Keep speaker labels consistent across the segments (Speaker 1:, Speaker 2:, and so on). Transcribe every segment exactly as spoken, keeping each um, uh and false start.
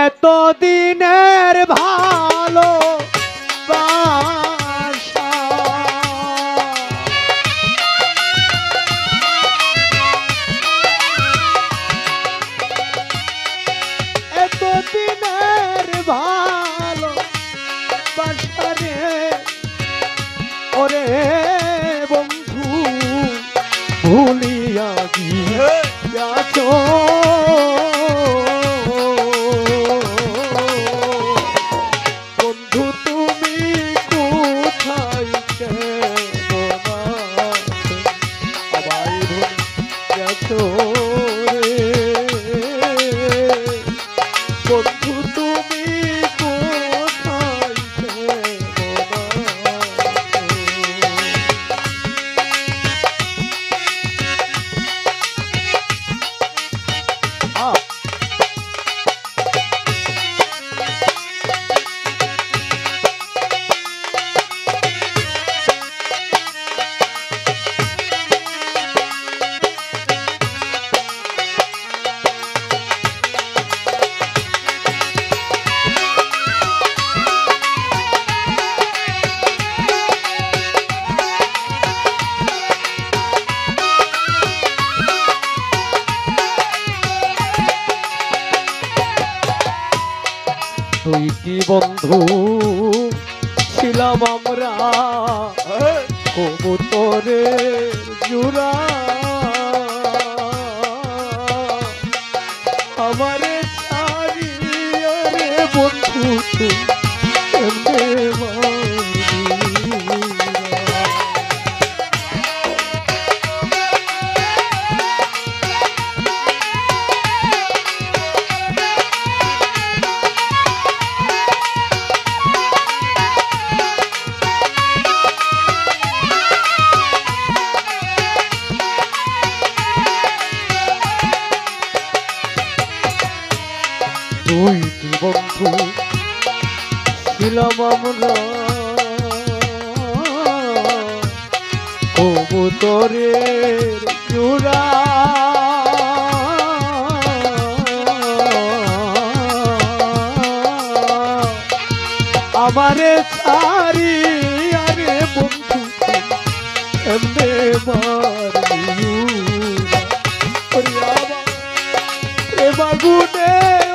Speaker 1: এতদিনের ভালো এতদিনের ভালো বাসারে ওরে বন্ধু ভুলিয়া গিয়াছ বন্ধু তুমি কোথায় কেন আমায় ভুলিয়াছ রে বন্ধু তুমি কোথায় দুইটি বন্ধু ছিলাম আমরা কবুতরের জোড়া আমারে ছাড়িয়ে রে বন্ধু দুইটি বন্ধু ছিলাম আমরা কবুতরের জোড়া আমারে ছাড়ি আরে বন্ধু এমনে মারি বাগুনে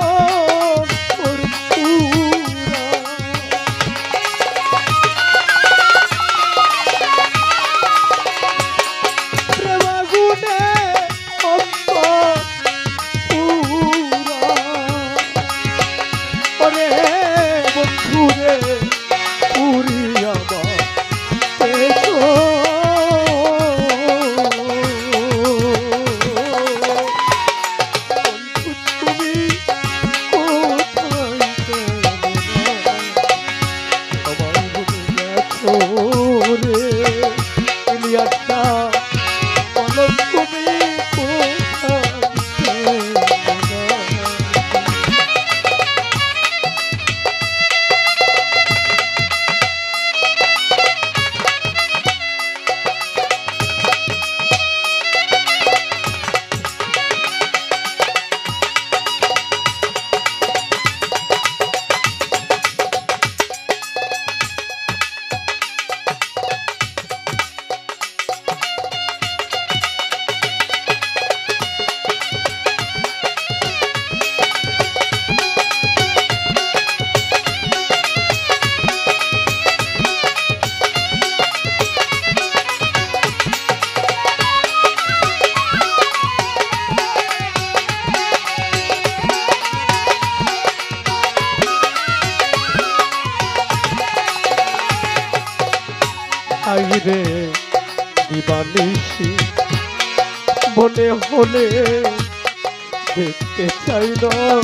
Speaker 1: রে দিবানিশি মনে হলে দেখতে চাইল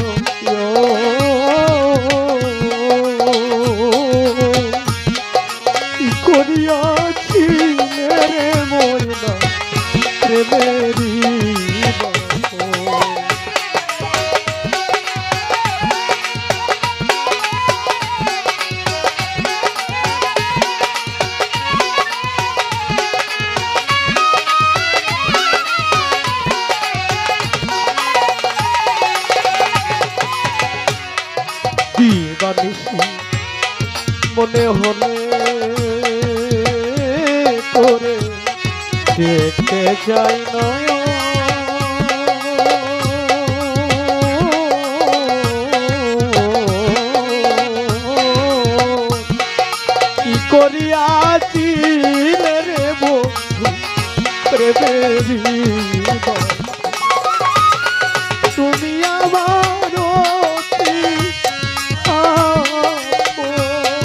Speaker 1: কি করিয়াছি মেরে ময়না প্রেমেরি মনে হলে তোরে দেখতে যাই নয় কি করিয়াছিলে রে বন্ধু প্রেমেরি তুমি আমার অতি আপন।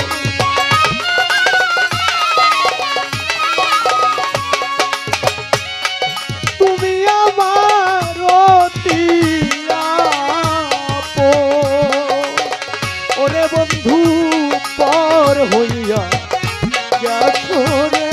Speaker 1: তুমি আমার অতি আপন। ওরে বন্ধু পর হইয়া গেছো রে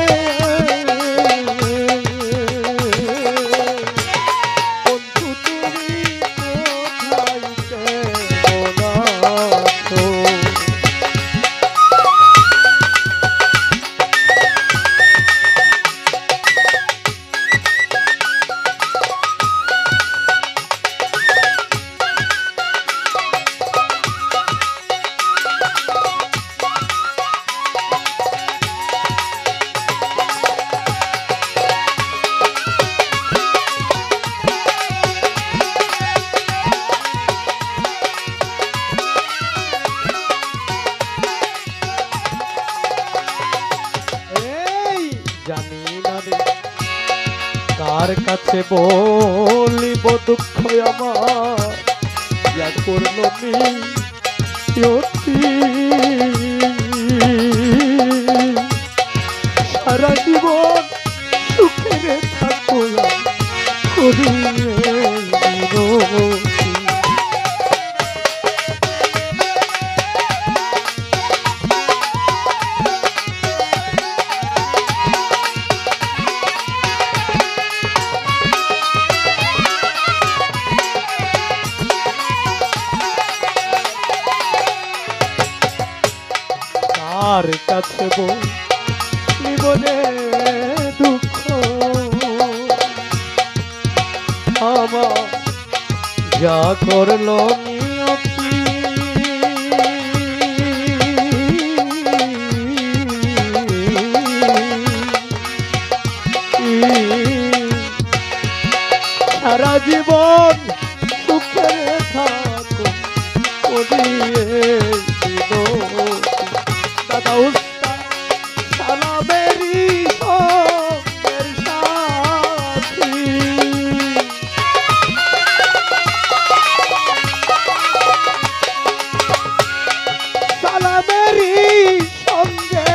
Speaker 1: কার কাছে বলিব দুঃখ আমার ইয়া করল নিয়তি সারা জীবন সুখে থাকো করিয়ে কার কাছে বলিবনে দুঃখ আমার যা করল নিয়তি সারা জীবন সুখে থাকো করিয়ে দাদা উস্তাদ সালামেরি সঙ্গের সাথী সালামেরি সঙ্গে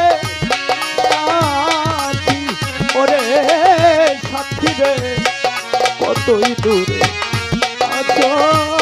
Speaker 1: সাথী ওরে সাথী রে কতই দূরে আছো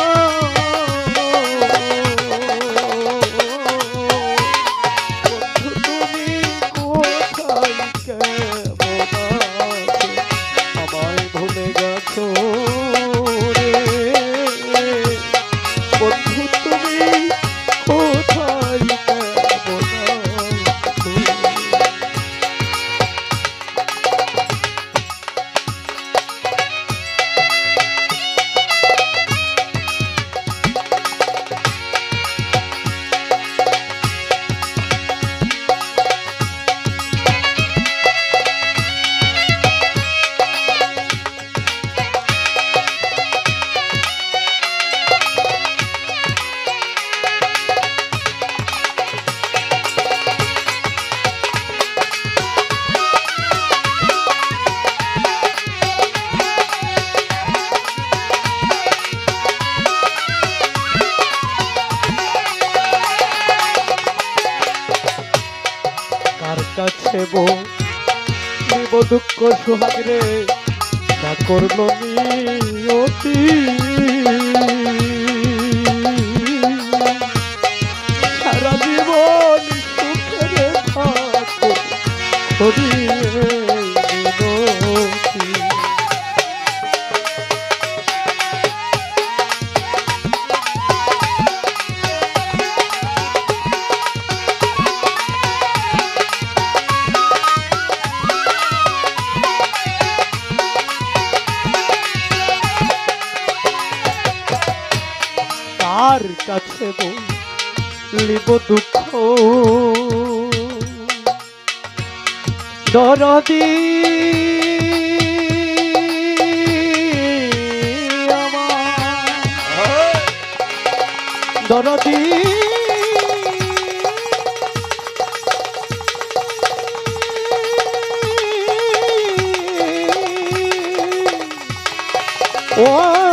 Speaker 1: কাছে বলিব দুঃখ সোহাগ রে যা করল নিয়তি সারা জীবন সুখে থাকো করিয়ে মিনতি কার কাছে লিব দুঃখ দরদি আমার দরদি ও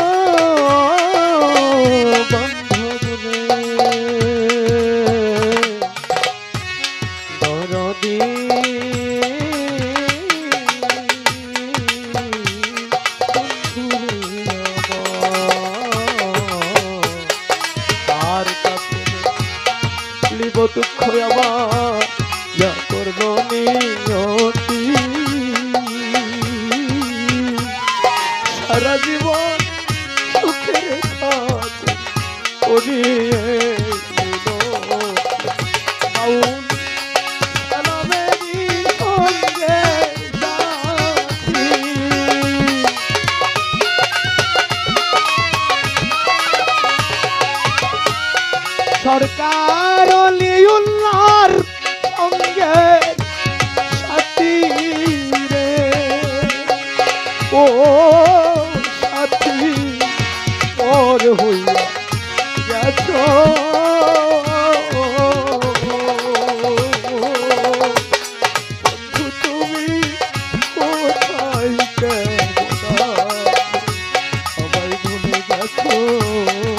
Speaker 1: দুঃখ আমার যা করলো নিয়তি সারা জীবন সুখের কাজ করিয়ে সরকার লিউল্লার সঙ্গে সাথী রে ও সাথী পর হইয়া গেছ বন্ধু তুমি কোথায় কেন আমায় ভুলে গেছ